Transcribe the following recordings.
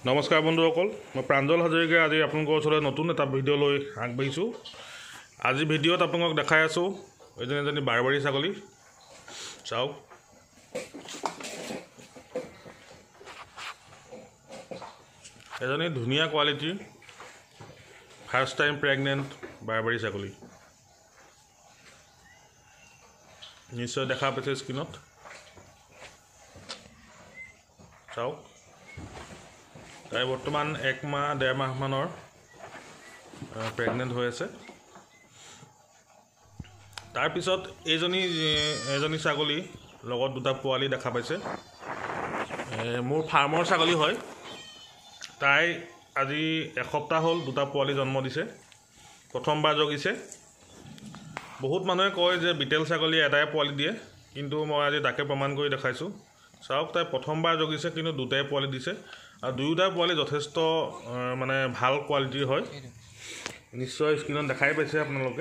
নমস্কাৰ বন্ধুসকল, মই প্ৰাঞ্জল হাজৰিকাই আজি আপোনালোকৰ ওচৰলৈ নতুন এটা ভিডিঅ' লৈ আগবাঢ়িছোঁ। আজি ভিডিঅ'ত আপোনালোকক দেখাই আছোঁ এজনী বাৰবাৰী ছাগলী। চাওক, এজনী ধুনীয়া কোৱালিটিৰ ফাৰ্ষ্ট টাইম প্ৰেগনেণ্ট বাৰবাৰী ছাগলী। নিশ্চয় দেখা পাইছে স্ক্ৰীণত। চাওক, তাই বৰ্তমান 1 মাহ 1.5 মাহমানৰ প্ৰেগনেণ্ট হৈ আছে। তাৰপিছত এজনী ছাগলী লগত দুটা পোৱালি দেখা পাইছে। মোৰ ফাৰ্মৰ ছাগলী হয়। তাই আজি এসপ্তাহ হ'ল দুটা পোৱালি জন্ম দিছে, প্ৰথমবাৰ জগিছে। বহুত মানুহে কয় যে বিটেল ছাগলী এটাই পোৱালি দিয়ে, কিন্তু মই আজি তাকে প্ৰমাণ কৰি দেখাইছোঁ। চাওক, তাই প্ৰথমবাৰ জগিছে কিন্তু দুটাই পোৱালি দিছে, আৰু দুয়োটা পোৱালি যথেষ্ট ভাল কোৱালিটিৰ হয়। নিশ্চয় স্ক্ৰীণত দেখাই পাইছে আপোনালোকে।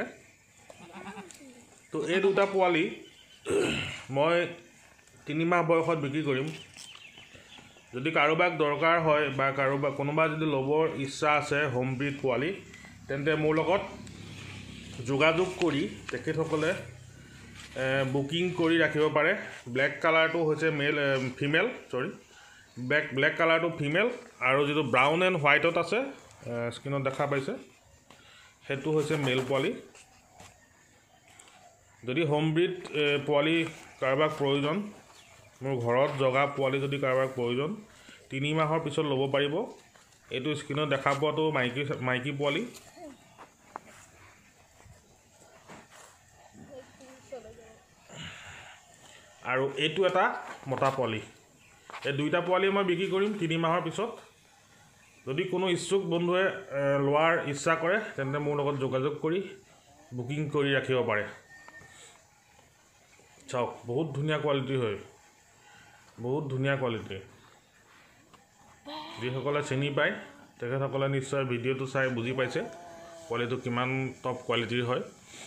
তো এই দুটা পোৱালি মই 3 মাহ বয়সত বিক্ৰী কৰিম। যদি কাৰোবাক দৰকাৰ হয় বা কোনোবা যদি ল'বৰ ইচ্ছা আছে হোম ব্ৰিড পোৱালি, তেন্তে মোৰ লগত যোগাযোগ কৰি তেখেতসকলে বুকিং কৰি ৰাখিব পাৰে। ব্লেক কালাৰটো হৈছে ব্লেক কালাৰটো ফিমেল, আৰু যিটো ব্ৰাউন এণ্ড হোৱাইটত আছে স্ক্ৰীণত দেখা পাইছে, সেইটো হৈছে মেল পোৱালি। যদি হোম ব্ৰিড পোৱালি কাৰোবাক প্ৰয়োজন, মোৰ ঘৰত জগা পোৱালি যদি কাৰোবাক প্ৰয়োজন, 3 মাহৰ পিছত ল'ব পাৰিব। এইটো স্ক্ৰীণত দেখা পোৱাটো মাইকী পোৱালি, আৰু এইটো এটা মতা পোৱালি। এই দুইটা পোৱালি মই বিক্ৰী কৰিম 3 মাহৰ পিছত। যদি কোনো ইচ্ছুক বন্ধুৱে লোৱাৰ ইচ্ছা কৰে, তেন্তে মোৰ লগত যোগাযোগ কৰি বুকিং কৰি ৰাখিব পাৰে। চাওক, বহুত ধুনীয়া কোৱালিটিৰ হয়, বহুত ধুনীয়া কোৱালিটিৰ। যিসকলে চিনি পায় তেখেতসকলে নিশ্চয় ভিডিঅ'টো চাই বুজি পাইছে পোৱালিটো কিমান টপ কোৱালিটিৰ হয়।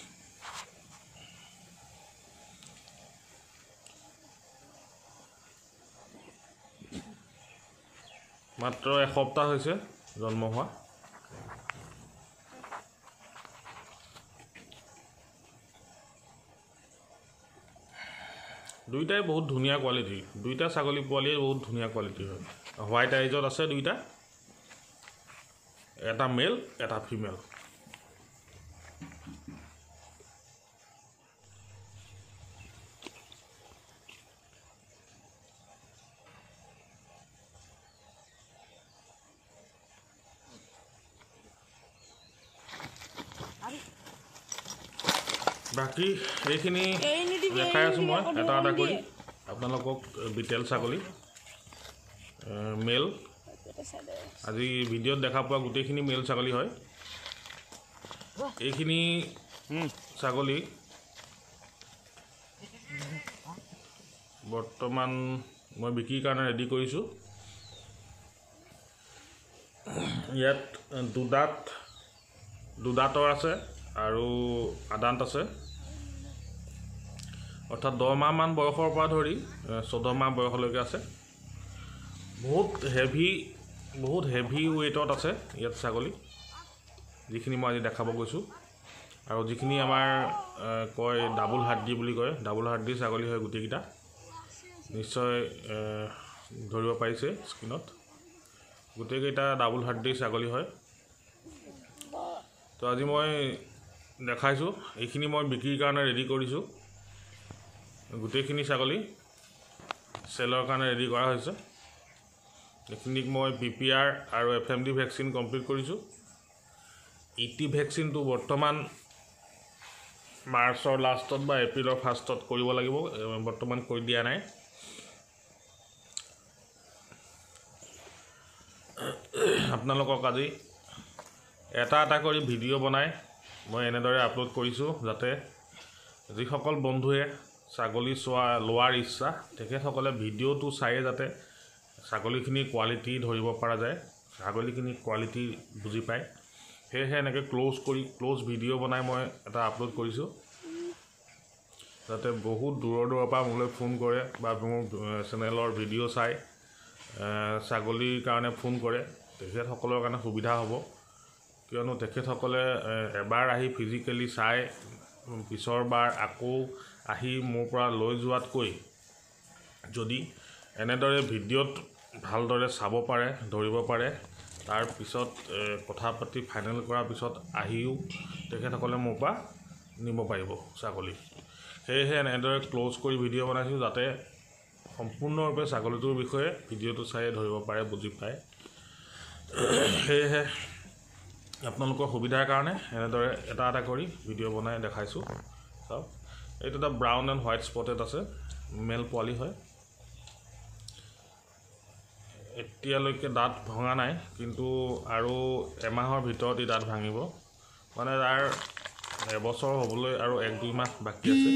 মাত্ৰ এসপ্তাহ হৈছে জন্ম হোৱা। দুইটাই বহুত ধুনীয়া কোৱালিটিৰ, দুইটা ছাগলী পোৱালিয়ে বহুত ধুনীয়া কোৱালিটিৰ হয়। হোৱাইট আইজত আছে দুইটা, এটা মেল এটা ফিমেল। বাকী এইখিনি দেখাই আছোঁ মই এটা এটা কৰি আপোনালোকক। বিটেল ছাগলী মেল, আজি ভিডিঅ'ত দেখা পোৱা গোটেইখিনি মেল ছাগলী হয়। এইখিনি ছাগলী বৰ্তমান মই বিক্ৰীৰ কাৰণে ৰেডি কৰিছোঁ। ইয়াত দুদাঁতৰ আছে আৰু আদান্ত আছে, অৰ্থাৎ 10 মাহমান বয়সৰ পৰা ধৰি 14 মাহ বয়সলৈকে আছে। বহুত হেভি ৱেইটত আছে ইয়াত ছাগলী, যিখিনি মই আজি দেখাব গৈছোঁ। আৰু যিখিনি আমাৰ কয় ডাবুল হাৰ্ডি বুলি কয়, ডাবুল হাৰ্ডি ছাগলী হয় গোটেইকেইটা। নিশ্চয় ধৰিব পাৰিছে স্ক্ৰীণত, গোটেইকেইটা ডাবুল হাৰ্ডি ছাগলী হয়। তো আজি মই দেখাইছোঁ, এইখিনি মই বিক্ৰীৰ কাৰণে ৰেডি কৰিছোঁ। গোটেইখিনি ছাগলী চেলৰ কাৰণে ৰেডি কৰা হৈছে। এইখিনিক মই PPR আৰু FMD ভেকচিন কমপ্লিট কৰিছোঁ। ET ভেকচিনটো বৰ্তমান মাৰ্চৰ লাষ্টত বা এপ্ৰিলৰ ফাৰ্ষ্টত কৰিব লাগিব, বৰ্তমান কৰি দিয়া নাই। আপোনালোকক আজি এটা কৰি ভিডিঅ' বনাই মই এনেদৰে আপলোড কৰিছোঁ, যাতে যিসকল বন্ধুৱে ছাগলী লোৱাৰ ইচ্ছা, তেখেতসকলে ভিডিঅ'টো চায়ে যাতে ছাগলীখিনিৰ কোৱালিটি ধৰিব পৰা যায়, ছাগলীখিনিৰ কোৱালিটি বুজি পায়। সেয়েহে এনেকৈ ক্ল'জ ভিডিঅ' বনাই মই এটা আপলোড কৰিছোঁ, যাতে বহুত দূৰৰ পৰা মোলৈ ফোন কৰে বা মোৰ চেনেলৰ ভিডিঅ' চাই ছাগলীৰ কাৰণে ফোন কৰে তেখেতসকলৰ কাৰণে সুবিধা হ'ব কিয়নো তেখেতসকলে এবাৰ আহি ফিজিকেলি চাই পিছৰবাৰ আকৌ আহি মোৰ পৰা লৈ যোৱাতকৈ যদি এনেদৰে ভিডিঅ'ত ভালদৰে চাব পাৰে ধৰিব পাৰে তাৰ পিছত কথা পাতি ফাইনেল কৰাৰ পিছত আহিও তেখেতসকলে মোৰ পৰা নিব পাৰিব ছাগলী সেয়েহে এনেদৰে ক্ল'জ কৰি ভিডিঅ' বনাইছোঁ যাতে সম্পূৰ্ণৰূপে ছাগলীটোৰ বিষয়ে ভিডিঅ'টো চাই ধৰিব পাৰে বুজি পায় সেয়েহে আপোনালোকৰ সুবিধাৰ কাৰণে এনেদৰে এটা এটা কৰি ভিডিঅ' বনাই দেখাইছোঁ চাওক এইটো এটা ব্ৰাউন এণ্ড হোৱাইট স্পটেড আছে মেল পোৱালি হয় এতিয়ালৈকে দাঁত ভঙা নাই কিন্তু আৰু এমাহৰ ভিতৰত ই দাঁত ভাঙিব মানে তাৰ এবছৰ হ'বলৈ আৰু 1-2 মাহ বাকী আছে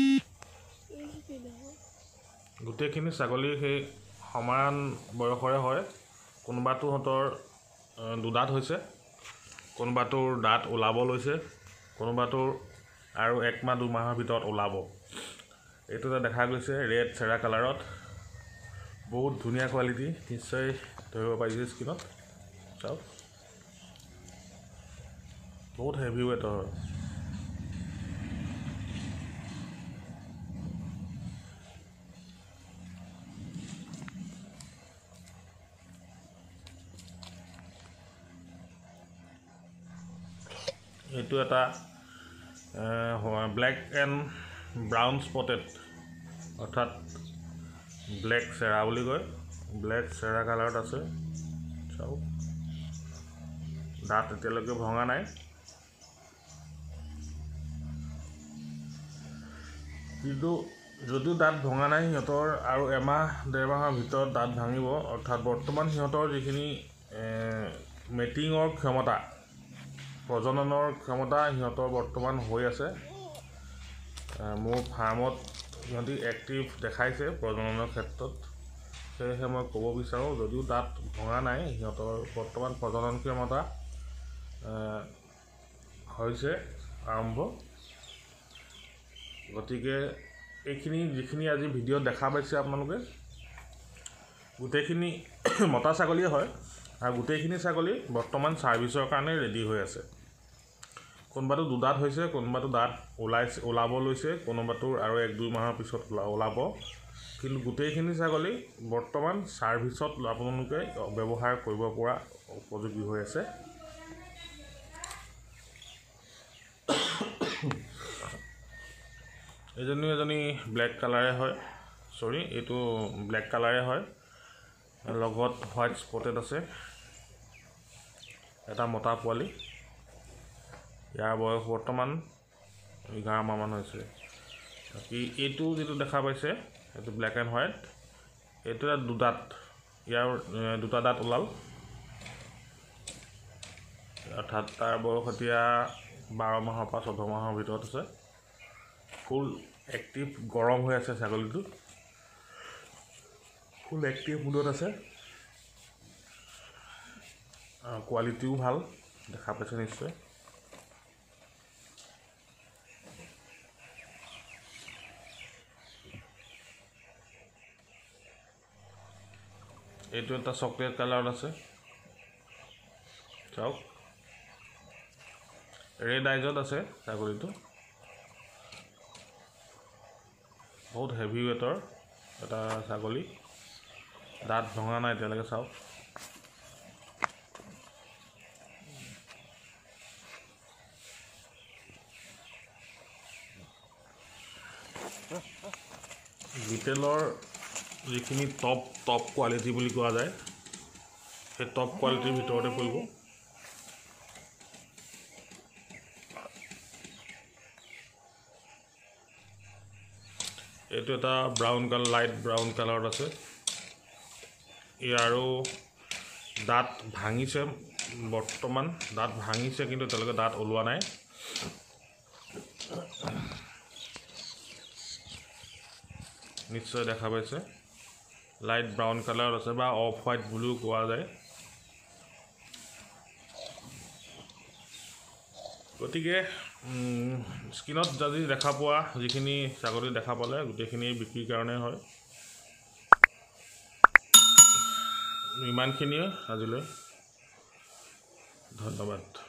গোটেইখিনি ছাগলী সেই সমান বয়সৰে হয় কোনোবাটোহঁতৰ দুদাঁত হৈছে কোনোবাটোৰ দাঁত ওলাব লৈছে কোনোবাটোৰ আৰু 1 মাহ 2 মাহৰ ভিতৰত ওলাব এইটো দেখা গৈছে ৰেড চেৰা কালাৰত বহুত ধুনীয়া কোৱালিটি নিশ্চয় ধৰিব পাৰিছে স্কিনত চাওক বহুত হেভি ৱেটৰ হয় এইটো এটা ব্লেক এণ্ড ব্ৰাউন স্পটেড অৰ্থাৎ ব্লেক চেৰা বুলি কয় ব্লেক চেৰা কালাৰত আছে চাওক দাঁত এতিয়ালৈকে ভঙা নাই কিন্তু যদিও দাঁত ভঙা নাই সিহঁতৰ আৰু এমাহ 1.5 মাহৰ ভিতৰত দাঁত ভাঙিব অৰ্থাৎ বৰ্তমান সিহঁতৰ যিখিনি মেটিঙৰ ক্ষমতা প্ৰজননৰ ক্ষমতা সিহঁতৰ বৰ্তমান হৈ আছে মোৰ ফাৰ্মত সিহঁতি এক্টিভ দেখাইছে প্ৰজননৰ ক্ষেত্ৰত সেয়েহে মই ক'ব বিচাৰোঁ যদিও দাঁত ভঙা নাই সিহঁতৰ বৰ্তমান প্ৰজনন ক্ষমতা হৈছে আৰম্ভ গতিকে এইখিনি যিখিনি আজি ভিডিঅ'ত দেখা পাইছে আপোনালোকে গোটেইখিনি মতা ছাগলীয়ে হয় আৰু গোটেইখিনি ছাগলী বৰ্তমান ছাৰ্ভিচৰ কাৰণে ৰেডি হৈ আছে কোনোবাটো দুদাঁত হৈছে কোনোবাটো দাঁত ওলাব লৈছে কোনোবাটোৰ আৰু 1-2 মাহৰ পিছত ওলাব কিন্তু গোটেইখিনি ছাগলী বৰ্তমান ছাৰ্ভিচত আপোনালোকে ব্যৱহাৰ কৰিব পৰা উপযোগী হৈ আছে এজনী ব্লেক কালাৰে হয় এইটো ব্লেক কালাৰে হয় লগত হোৱাইট স্পটেড আছে এটা মতা পোৱালি ইয়াৰ বয়স বৰ্তমান 11 মাহমান হৈছে বাকী এইটো যিটো দেখা পাইছে এইটো ব্লেক এণ্ড হোৱাইট এইটো এটা দুদাঁত ইয়াৰ দুটা দাঁত ওলাল অৰ্থাৎ তাৰ বয়স এতিয়া 12 মাহৰ পৰা 14 মাহৰ ভিতৰত আছে ফুল এক্টিভ গৰম হৈ আছে ছাগলীটো ফুল এক্টিভ মুডত আছে কোৱালিটিও ভাল দেখা পাইছে নিশ্চয় এইটো এটা চকলেট কালাৰত আছে চাওক ৰেড আইজত আছে ছাগলীটো বহুত হেভি ৱেটৰ এটা ছাগলী দাঁত ভঙা নাই এতিয়ালৈকে চাওক বিটেলৰ যিখিনি টপ কোৱালিটি বুলি কোৱা যায় সেই টপ কোৱালিটিৰ ভিতৰতে পৰিব এইটো এটা ব্ৰাউন কালাৰ লাইট ব্ৰাউন কালাৰত আছে ইয়াৰো দাঁত ভাঙিছে বৰ্তমান দাঁত ভাঙিছে কিন্তু এতিয়ালৈকে দাঁত ওলোৱা নাই নিশ্চয় দেখা পাইছে লাইট ব্ৰাউন কালাৰত আছে বা অফ হোৱাইট বুলিও কোৱা যায় গতিকে স্কিনত যদি দেখা পোৱা যিখিনি ছাগলী দেখা পালে গোটেইখিনি বিক্ৰীৰ কাৰণে হয় ইমানখিনিয়ে আজিলৈ ধন্যবাদ।